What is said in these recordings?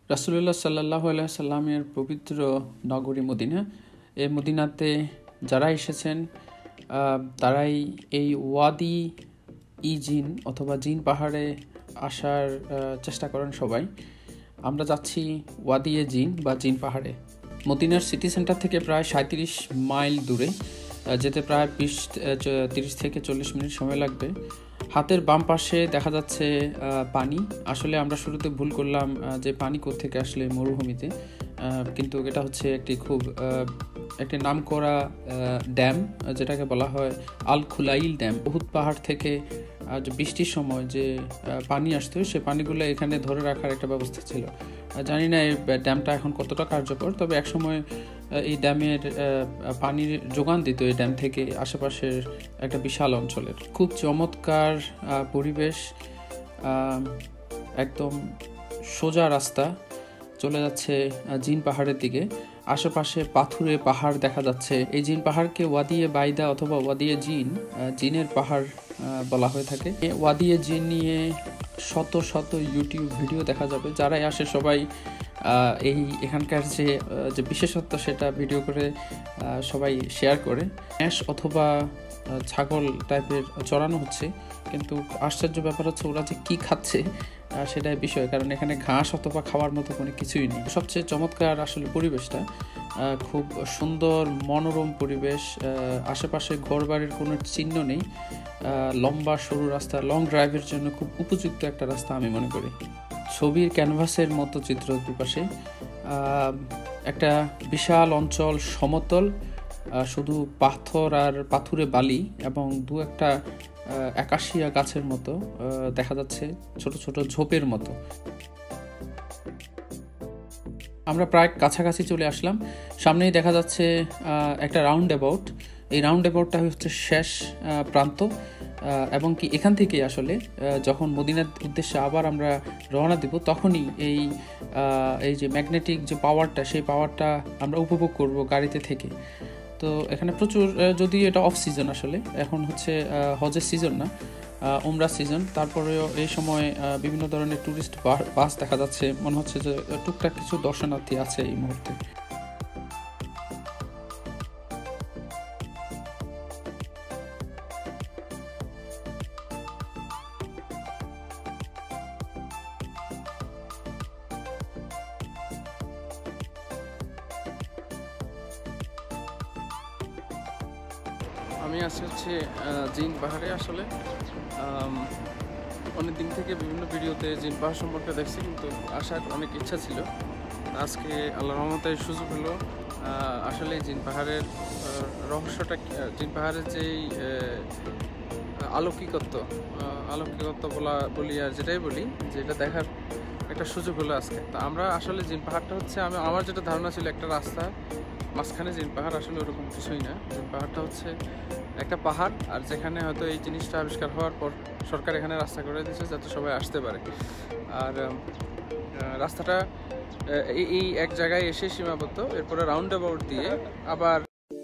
রাসূলুল্লাহ সাল্লাল্লাহু আলাইহি সাল্লামের পবিত্র নগরী মদিনা। এই মদিনাতে যারা এসেছেন তারাই এই ওয়াদি জিন অথবা জিন পাহাড়ে আসার চেষ্টা করেন সবাই। আমরা যাচ্ছি ওয়াদি জিন বা জিন পাহাড়ে। মদিনার সিটি সেন্টার থেকে প্রায় 37 মাইল দূরে, যেতে প্রায় 30 থেকে 40 মিনিট সময় লাগবে। হাতের বাম পাশে দেখা যাচ্ছে পানি। আসলে আমরা শুরুতে ভুল করলাম যে পানি কোত্থেকে আসলে মরুভূমিতে, কিন্তু এটা হচ্ছে একটি নামকরা ড্যাম, যেটাকে বলা হয় আল খুলাইল ড্যাম। উহুদ পাহাড় থেকে বৃষ্টির সময় যে পানি আসতো, সে পানিগুলো এখানে ধরে রাখার একটা ব্যবস্থা ছিল। জানি না এই ড্যামটা এখন কতটা কার্যকর, তবে একসময় এই ড্যামের পানির যোগান দিত এই ড্যাম থেকে আশেপাশের একটা বিশাল অঞ্চলের। খুব চমৎকার পরিবেশ, একদম সোজা রাস্তা চলে যাচ্ছে জিন পাহাড়ের দিকে। আশেপাশে পাথুরে পাহাড় দেখা যাচ্ছে। এই জিন পাহাড়কে ওয়াদিয়ে বাইদা অথবা ওয়াদিয়ে জিনের পাহাড় বলা হয়ে থাকে। ওয়াদিয়ে জিন নিয়ে শত শত ইউটিউব ভিডিও দেখা যাবে। যারাই আসে সবাই এখানকার যে বিশেষত্ব সেটা ভিডিও করে সবাই শেয়ার করে। হাঁস অথবা ছাগল টাইপের চড়ানো হচ্ছে, কিন্তু আশ্চর্য ব্যাপার হচ্ছে ওরা যে কী খাচ্ছে সেটাই বিষয়, কারণ এখানে ঘাস অথবা খাওয়ার মতো কোনো কিছুই নেই। সবচেয়ে চমৎকার আসলে পরিবেশটা, খুব সুন্দর মনোরম পরিবেশ। আশেপাশে ঘরবাড়ির কোনো চিহ্ন নেই। লম্বা সরু রাস্তা, লং ড্রাইভের জন্য খুব উপযুক্ত একটা রাস্তা আমি মনে করি। ছবির ক্যানভাসের মতো চিত্র দুপাশে, একটা বিশাল অঞ্চল সমতল, শুধু পাথর আর পাথুরে বালি এবং দু একটা একাশিয়া গাছের মতো দেখা যাচ্ছে, ছোট ছোট ঝোপের মতো। আমরা প্রায় কাছাকাছি চলে আসলাম। সামনেই দেখা যাচ্ছে একটা রাউন্ড অ্যাবাউট। এই রাউন্ড অ্যাবাউটটা হচ্ছে শেষ প্রান্ত, এবং কি এখান থেকেই আসলে যখন মদিনার উদ্দেশ্যে আবার আমরা রওনা দিব, তখনই এই যে ম্যাগনেটিক যে পাওয়ারটা, সেই পাওয়ারটা আমরা উপভোগ করব গাড়িতে থেকে। তো এখানে প্রচুর, যদি এটা অফ সিজন, আসলে এখন হচ্ছে হজের সিজন না, উমরা সিজন, তারপরেও এই সময় বিভিন্ন ধরনের ট্যুরিস্ট বাস দেখা যাচ্ছে। মনে হচ্ছে যে টুকটাক কিছু দর্শনার্থী আছে এই মুহূর্তে। আমি আছি হচ্ছে জিন পাহাড়ে। আসলে অনেক দিন থেকে বিভিন্ন ভিডিওতে জিন পাহাড় সম্পর্কে দেখছি, কিন্তু আসার অনেক ইচ্ছা ছিল। আজকে আল্লাহর রহমতে সুযোগ হলো। আসলে জিন পাহাড়ের রহস্যটা, জিন পাহাড়ের যেই অলৌকিকত্ব বলি আর যেটাই বলি, যে এটা দেখার একটা সুযোগ হলো আজকে। তো আমরা আসলে জিন পাহাড়টা হচ্ছে, আমার যেটা ধারণা ছিল একটা রাস্তা মাঝখানে জিন পাহাড়, আসলে ওরকম কিছুই না। জিন পাহাড়টা হচ্ছে একটা পাহাড়, আর যেখানে হয়তো এই জিনিসটা আবিষ্কার হওয়ার পর সরকার এখানে রাস্তা করে দিয়েছে যাতে সবাই আসতে পারে। আর রাস্তাটা এই এক জায়গায় এসে সীমাবদ্ধ, এরপরে রাউন্ড অ্যাবাউট দিয়ে আবার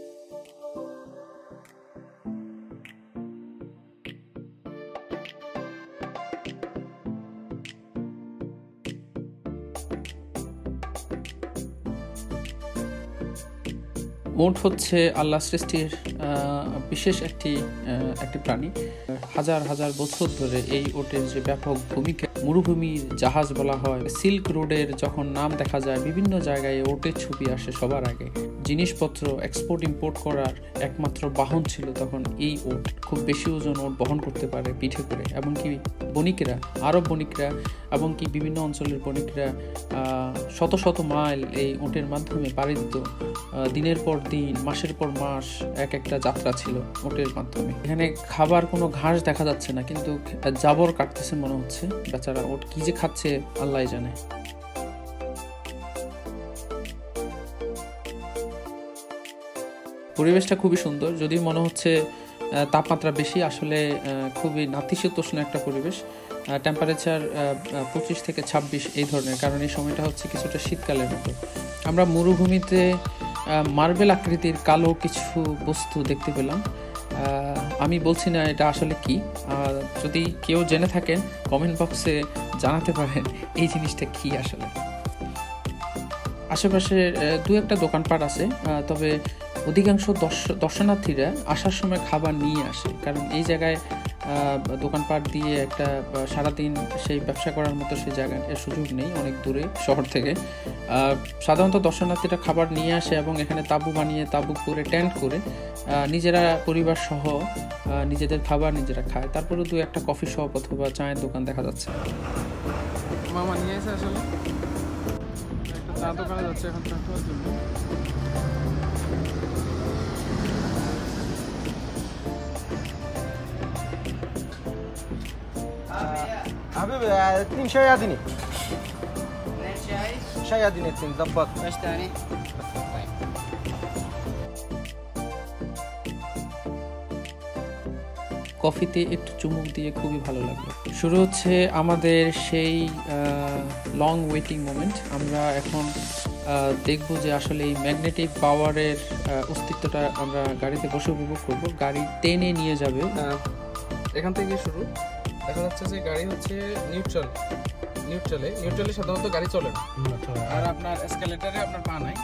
উট হচ্ছে আল্লাহ সৃষ্টির বিশেষ একটি প্রাণী। হাজার হাজার বছর ধরে এই উটের যে ব্যাপক ভূমিকা, মরুভূমির জাহাজ বলা হয়। সিল্ক রোডের যখন নাম দেখা যায়, বিভিন্ন জায়গায় উটের ছবি আসে সবার আগে। জিনিসপত্র এক্সপোর্ট ইম্পোর্ট করার একমাত্র বাহন ছিল তখন এই উট। খুব বেশি ওজন উট বহন করতে পারে পিঠে করে, এমনকি বণিকেরা, আরব বণিকরা, এবং কি বিভিন্ন অঞ্চলের বণিকরা শত শত মাইল এই উটের মাধ্যমে পাড়ি দিত। দিনের পর দিন, মাসের পর মাস একটা যাত্রা ছিল উটের মাধ্যমে। এখানে খাবার কোনো ঘাস দেখা যাচ্ছে না, কিন্তু জাবর কাটতেছে মনে হচ্ছে। বেচারা উট কি যে খাচ্ছে আল্লাহ জানে। পরিবেশটা খুবই সুন্দর, যদিও মনে হচ্ছে তাপমাত্রা বেশি। আসলে খুবই নাতিশীতোষ্ণ একটা পরিবেশ। টেম্পারেচার 25 থেকে 26 এই ধরনের, কারণ এই সময়টা হচ্ছে কিছুটা শীতকালের মতো। আমরা মরুভূমিতে মার্বেল আকৃতির কালো কিছু বস্তু দেখতে পেলাম। আমি বলছি না এটা আসলে কি, যদি কেউ জেনে থাকেন কমেন্ট বক্সে জানাতে পারেন এই জিনিসটা কি আসলে। আশেপাশে দু একটা দোকানপাট আছে, তবে অধিকাংশ দর্শনার্থীরা আসার সময় খাবার নিয়ে আসে, কারণ এই জায়গায় দোকানপাট দিয়ে একটা সারাদিন সেই ব্যবসা করার মতো সেই জায়গায় সুযোগ নেই, অনেক দূরে শহর থেকে। সাধারণত দর্শনার্থীরা খাবার নিয়ে আসে এবং এখানে তাঁবু বানিয়ে তাঁবু করে টেন্ট করে নিজেরা পরিবার সহ নিজেদের খাবার নিজেরা খায়। তারপরে দু একটা কফি শপ অথবা চায়ের দোকান দেখা যাচ্ছে। মামা নিয়ে এসে আসলে একটা চা দোকানে যাচ্ছে এখন চা খাওয়ার জন্য। حبيبي 2 شاي عادي. شاي عادي 2 ظبط. ايش تاني؟ কফিতে একটু চুমুক দিয়ে খুবই ভালো লাগলো। শুরু হচ্ছে আমাদের সেই লং ওয়েটিং মোমেন্ট। আমরা এখন দেখবো যে আসলে এই ম্যাগনেটিক পাওয়ারের অস্তিত্বটা আমরা গাড়িতে বসে উপভোগ করবো। গাড়ি টেনে নিয়ে যাবে। এখান থেকে শুরু। দেখা যাচ্ছে যে গাড়ি হচ্ছে নিউট্রালে সাধারণত গাড়ি চলে না। আর আপনার এসকেলেটারে আপনার পা নাই,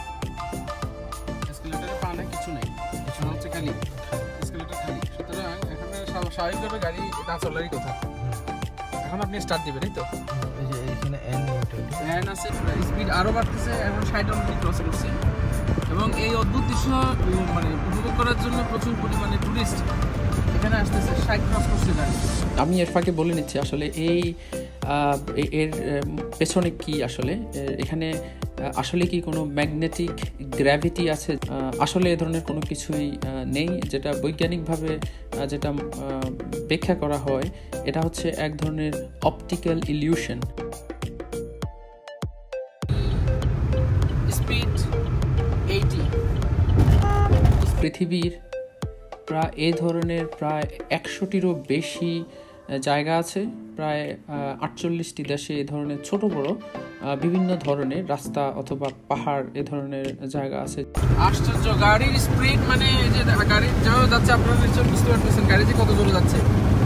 কিছু নেই, হচ্ছে খালি এসকেলেটার খালি। সুতরাং এখানে স্বাভাবিকভাবে গাড়ি না চলারই কথা। এখন আপনি স্টার্ট দিবেন, এই তো এখানে এন আছে, স্পিড আরও বাড়তেছে, এখন 60 অলরেডি ক্রস করছে। এবং এই অদ্ভুত দৃশ্য মানে উপভোগ করার জন্য প্রচুর পরিমাণে টুরিস্ট এখানে আসতেছে। 60 ক্রস করছে গাড়ি। আমি এর ফাঁকে বলে নিচ্ছি আসলে এর পেছনে কি আসলে এখানে আসলে কি কোনো ম্যাগনেটিক গ্র্যাভিটি আছে? আসলে এ ধরনের কোনো কিছুই নেই। যেটা বৈজ্ঞানিকভাবে যেটা ব্যাখ্যা করা হয়, এটা হচ্ছে এক ধরনের অপটিক্যাল ইলিউশন। স্পিড 80। পৃথিবীর প্রায় এই ধরনের প্রায় 100টিরও বেশি জায়গা আছে। প্রায় 48টি দেশে এই ধরনের ছোট বড় বিভিন্ন ধরনের রাস্তা অথবা পাহাড় এ ধরনের জায়গা আছে। আশ্চর্য! গাড়ির স্পিড মানে যে গাড়ি যাও যাচ্ছে, আপনারা নিশ্চয়ই বুঝতে পারতেছেন গাড়ি যে কত জোরে যাচ্ছে।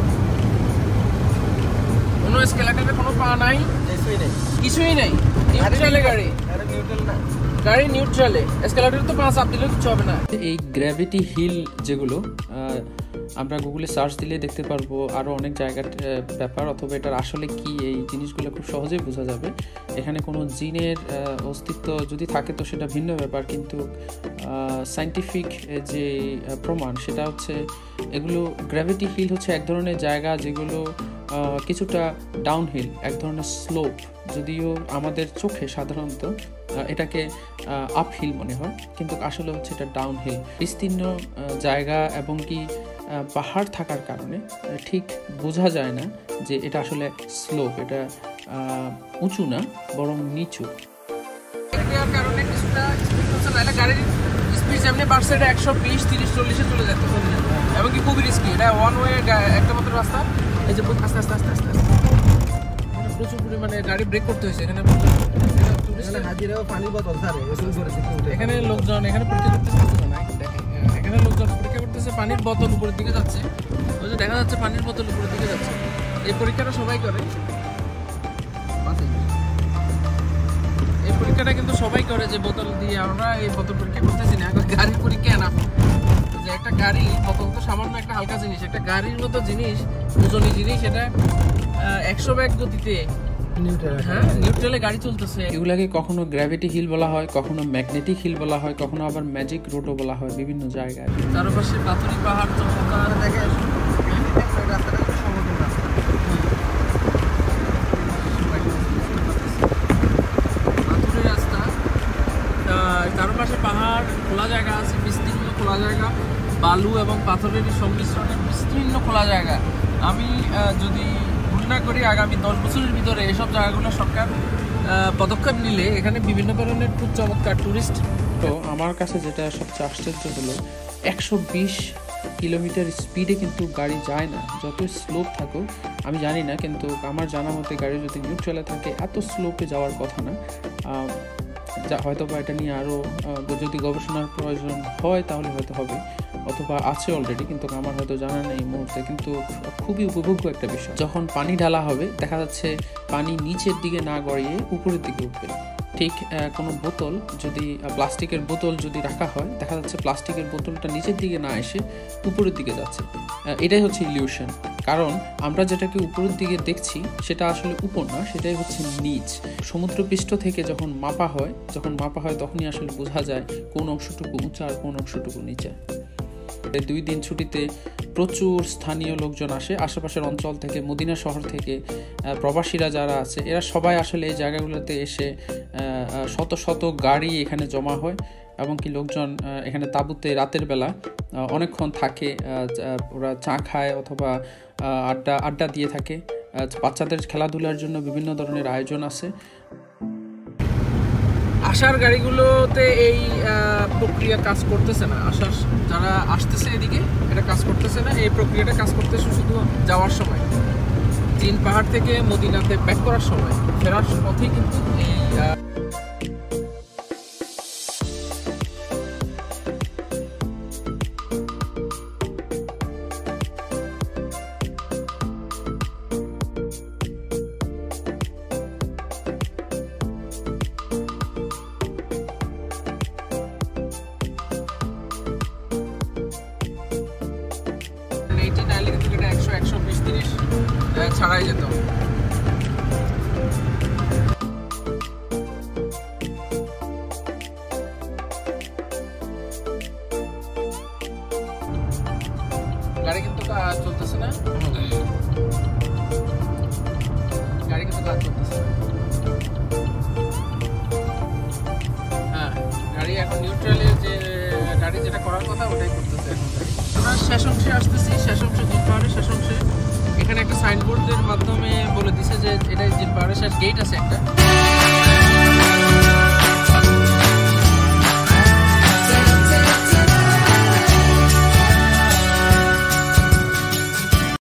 কোনো স্কেলেটারে কোনো পা নাই, কিছুই নেই। নিউট্রালে গাড়ি, গাড়ি নিউট্রালে। স্কেলেটারে তো পা চাপ দিলেও কিছু হবে না। এই গ্র্যাভিটি হিল যেগুলো আমরা গুগলে সার্চ দিলে দেখতে পারবো আরও অনেক জায়গার ব্যাপার, অথবা এটার আসলে কি, এই জিনিসগুলো খুব সহজেই বোঝা যাবে। এখানে কোনো জিনের অস্তিত্ব যদি থাকে তো সেটা ভিন্ন ব্যাপার, কিন্তু সায়েন্টিফিক যে প্রমাণ সেটা হচ্ছে এগুলো গ্র্যাভিটি হিল হচ্ছে এক ধরনের জায়গা যেগুলো কিছুটা ডাউনহিল, এক ধরনের স্লোপ। যদিও আমাদের চোখে সাধারণত এটাকে আপহিল মনে হয়, কিন্তু আসলে হচ্ছে এটা ডাউনহিল। বিস্তীর্ণ জায়গা এবং কি পাহাড় থাকার কারণে ঠিক বোঝা যায় না যে এটা আসলে স্লোপ, এটা উঁচু না বরং নিচু। এর কারণে কিছুটা স্পিড হচ্ছে, নাহলে গাড়ির স্পিড যেমনি বাড়ছে এটা 120, 30, 40-এ চলে যেত। এবং কি খুবই রিস্কি। এটা ওয়ান ওয়ে একটা মাত্র রাস্তা। এই যে আস্তে আস্তে আস্তে আস্তে আস্তে প্রচুর পরিমাণে গাড়ি ব্রেক করতে হয়েছে। এখানে হাজিরাও পানি বোতল স্যার এখানে লোকজন এখানে পরীক্ষা করতেছে না, এখানে লোকজন পরীক্ষা করতেছে। পানির বোতল উপরের দিকে যাচ্ছে, ওই যে দেখা যাচ্ছে পানির বোতল উপরের দিকে যাচ্ছে। এই পরীক্ষাটা সবাই করে, এই পরীক্ষাটা কিন্তু সবাই করে যে বোতল দিয়ে। আমরা এই বোতল পরীক্ষা করতেছি না, গাড়ির পরীক্ষা না। যে একটা গাড়ি বোতল তো সামান্য একটা হালকা জিনিস, একটা গাড়ির মতো জিনিস, ওজনী জিনিস, এটা 100 ব্যাগ গতিতে নিউট্রালে গাড়ি চলতেছে। এগুলাকে কখনো গ্র্যাভিটি হিল বলা হয়, কখনো ম্যাগনেটিক হিল বলা হয়, কখনো আবার ম্যাজিক রোডও বলা হয় বিভিন্ন জায়গায়। চারপাশে পাথুরি পাহাড়, চমৎকার দেখে পাথুরি রাস্তা, চারপাশে পাহাড়, খোলা জায়গা আছে, বিস্তীর্ণ খোলা জায়গা, বালু এবং পাথরের সংমিশ্রণে বিস্তীর্ণ খোলা জায়গা। আমি যদি ভুল না করি আগামী 10 বছরের ভিতরে এসব জায়গাগুলো সরকার পদক্ষেপ নিলে এখানে বিভিন্ন ধরনের খুব চমৎকার টুরিস্ট। তো আমার কাছে যেটা সবচেয়ে আশ্চর্য হলো 120 কিলোমিটার স্পিডে কিন্তু গাড়ি যায় না, যতই স্লোপ থাকুক। আমি জানি না, কিন্তু আমার জানা মতে গাড়ি যদি নিউট্রালে থাকে এত স্লোপে যাওয়ার কথা না। হয়তো বা এটা নিয়ে আরও যদি গবেষণার প্রয়োজন হয় তাহলে হয়তো হবে, অথবা আছে অলরেডি, কিন্তু আমার হয়তো জানা নেই এই মুহূর্তে। কিন্তু খুবই উপভোগ্য একটা বিষয়। যখন পানি ঢালা হবে দেখা যাচ্ছে পানি নিচের দিকে না গড়িয়ে উপরের দিকে উঠবে। ঠিক কোনো বোতল যদি প্লাস্টিকের বোতল যদি রাখা হয়, দেখা যাচ্ছে প্লাস্টিকের বোতলটা নিচের দিকে না এসে উপরের দিকে যাচ্ছে। এটাই হচ্ছে ইলিউশন, কারণ আমরা যেটাকে উপরের দিকে দেখছি সেটা আসলে উপর না, সেটাই হচ্ছে নিচ। সমুদ্রপৃষ্ঠ থেকে যখন মাপা হয় তখনই আসলে বোঝা যায় কোন অংশটুকু উঁচা আর কোন অংশটুকু নিচে। 2 দিন ছুটিতে প্রচুর স্থানীয় লোকজন আসে, আশেপাশের অঞ্চল থেকে, মদিনা শহর থেকে প্রবাসীরা যারা আছে এরা সবাই আসলে এই জায়গাগুলোতে এসে শত শত গাড়ি এখানে জমা হয়, এবং কি লোকজন এখানে তাঁবুতে রাতের বেলা অনেকক্ষণ থাকে, ওরা চা খায় অথবা আড্ডা দিয়ে থাকে। বাচ্চাদের খেলাধুলার জন্য বিভিন্ন ধরনের আয়োজন আছে। আসার গাড়িগুলোতে এই প্রক্রিয়া কাজ করতেছে না, আসার যারা আসতেছে এদিকে এটা কাজ করতেছে না, এই প্রক্রিয়াটা কাজ করতেছে শুধু যাওয়ার সময়, জিন পাহাড় থেকে মদিনাতে ব্যাক করার সময়। ফেরার পথেই কিন্তু এই ছাড়াই যেত। গাড়ি কিন্তু কাজ চলতেছে না, হ্যাঁ গাড়ি এখন নিউট্রালের যে গাড়ি যেটা করার কথা ওটাই করতেছে। আমরা শেষ অংশে আসতেছি, শেষ অংশে জিন পাহাড়ের শেষ অংশে। এখানে একটা সাইনবোর্ডের মাধ্যমে বলে দিছে যে এটাই জিন পাহাড়ের শেষ গেট আছে একটা।